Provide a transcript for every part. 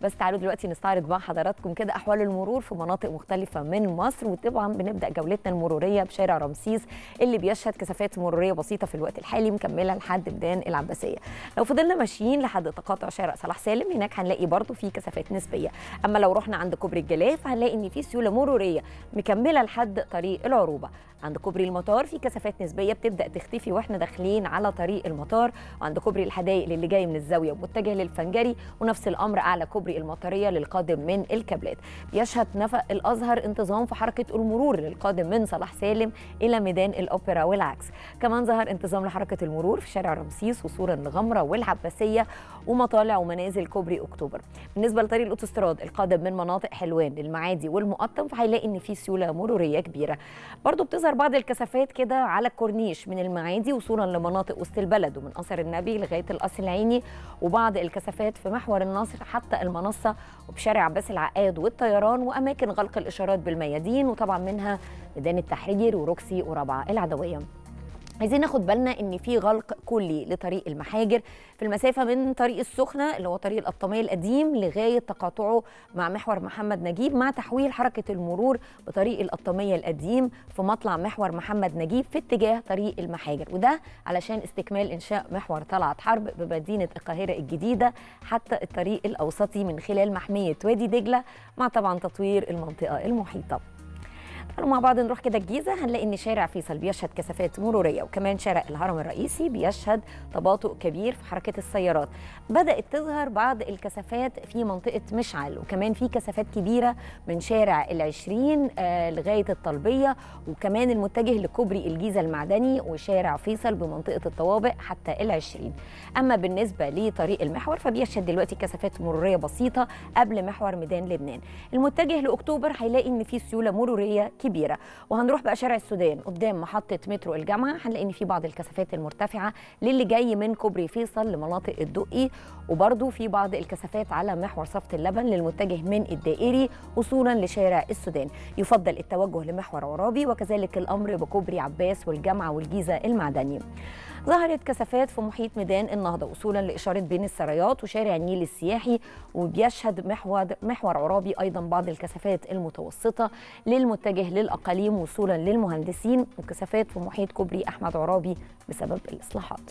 بس تعالوا دلوقتي نستعرض مع حضراتكم كده احوال المرور في مناطق مختلفه من مصر. وطبعا بنبدا جولتنا المروريه بشارع رمسيس اللي بيشهد كثافات مروريه بسيطه في الوقت الحالي مكمله لحد ميدان العباسيه. لو فضلنا ماشيين لحد تقاطع شارع صلاح سالم هناك هنلاقي برضو في كثافات نسبيه. اما لو رحنا عند كوبري الجلاف هنلاقي ان في سيوله مروريه مكمله لحد طريق العروبه. عند كوبري المطار في كثافات نسبيه بتبدا تختفي واحنا داخلين على طريق المطار. وعند كوبري الحدائق اللي جاي من الزاويه ومتجه للفنجري، ونفس الامر اعلى كوبري المطريه للقادم من الكابلات. بيشهد نفق الازهر انتظام في حركه المرور للقادم من صلاح سالم الى ميدان الاوبرا والعكس. كمان ظهر انتظام لحركه المرور في شارع رمسيس وصولا لغمره والعباسيه ومطالع ومنازل كوبري اكتوبر. بالنسبه لطريق الاوتوستراد القادم من مناطق حلوان للمعادي والمقطم فهيلاقي ان في سيوله مروريه كبيره. برضو بتظهر بعض الكثافات كده على الكورنيش من المعادي وصولا لمناطق وسط البلد ومن قصر النبي لغايه القصر العيني، وبعض الكثافات في محور النصر حتى المنصه وبشارع عباس العقاد والطيران واماكن غلق الاشارات بالميادين، وطبعا منها ميدان التحرير وروكسي ورابعه العدويه. عايزين ناخد بالنا ان في غلق كلي لطريق المحاجر في المسافه من طريق السخنه اللي هو طريق القطاميه القديم لغايه تقاطعه مع محور محمد نجيب، مع تحويل حركه المرور بطريق القطاميه القديم في مطلع محور محمد نجيب في اتجاه طريق المحاجر، وده علشان استكمال انشاء محور طلعت حرب بمدينه القاهره الجديده حتى الطريق الاوسطي من خلال محميه وادي دجله، مع طبعا تطوير المنطقه المحيطه. تعالوا مع بعض نروح كده الجيزه هنلاقي ان شارع فيصل بيشهد كثافات مروريه، وكمان شارع الهرم الرئيسي بيشهد تباطؤ كبير في حركه السيارات. بدات تظهر بعض الكثافات في منطقه مشعل، وكمان في كثافات كبيره من شارع العشرين لغايه الطلبيه، وكمان المتجه لكوبري الجيزه المعدني وشارع فيصل بمنطقه الطوابق حتى العشرين. اما بالنسبه لطريق المحور فبيشهد دلوقتي كثافات مروريه بسيطه قبل محور ميدان لبنان. المتجه لاكتوبر هيلاقي ان في سيوله مروريه كبيره. وهنروح بقى شارع السودان قدام محطه مترو الجامعه هنلاقي ان في بعض الكثافات المرتفعه للي جاي من كوبري فيصل لمناطق الدقي، وبرده في بعض الكثافات على محور صفت اللبن للمتجه من الدائري وصولا لشارع السودان. يفضل التوجه لمحور عرابي وكذلك الامر بكوبري عباس والجامعه والجيزه المعدني. ظهرت كثافات في محيط ميدان النهضه وصولا لاشاره بين السرايات وشارع النيل السياحي، وبيشهد محور عرابي ايضا بعض الكثافات المتوسطه للمتجه للاقاليم وصولا للمهندسين، وكثافات في محيط كوبري احمد عرابي بسبب الاصلاحات.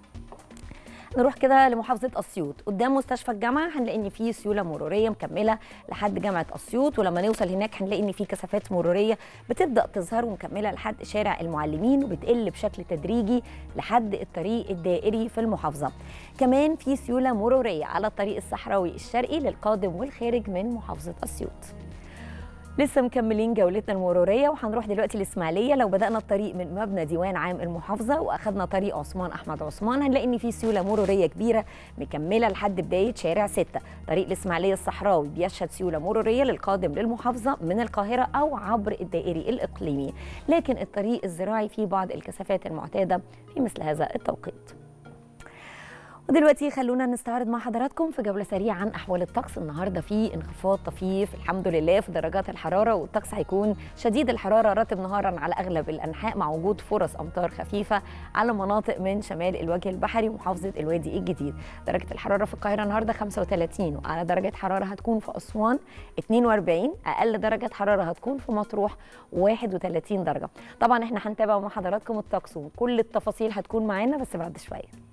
نروح كده لمحافظه اسيوط قدام مستشفى الجامعه هنلاقي ان في سيوله مروريه مكمله لحد جامعه اسيوط، ولما نوصل هناك هنلاقي ان في كثافات مروريه بتبدا تظهر ومكمله لحد شارع المعلمين وبتقل بشكل تدريجي لحد الطريق الدائري في المحافظه. كمان في سيوله مروريه على الطريق الصحراوي الشرقي للقادم والخارج من محافظه اسيوط. لسه مكملين جولتنا المروريه وهنروح دلوقتي الاسماعيليه. لو بدانا الطريق من مبنى ديوان عام المحافظه واخدنا طريق عثمان احمد عثمان هنلاقي ان في سيوله مروريه كبيره مكمله لحد بدايه شارع 6. طريق الاسماعيليه الصحراوي بيشهد سيوله مروريه للقادم للمحافظه من القاهره او عبر الدائري الاقليمي، لكن الطريق الزراعي فيه بعض الكثافات المعتاده في مثل هذا التوقيت. ودلوقتي خلونا نستعرض مع حضراتكم في جولة سريعة عن أحوال الطقس. النهاردة في انخفاض طفيف الحمد لله في درجات الحرارة، والطقس هيكون شديد الحرارة راتب نهارا على أغلب الأنحاء مع وجود فرص أمطار خفيفة على مناطق من شمال الوجه البحري ومحافظة الوادي الجديد. درجة الحرارة في القاهرة النهاردة 35، وأعلى درجة حرارة هتكون في أسوان 42، أقل درجة حرارة هتكون في مطروح 31 درجة. طبعا احنا هنتابع مع حضراتكم الطقس وكل التفاصيل هتكون معانا بس بعد شوية.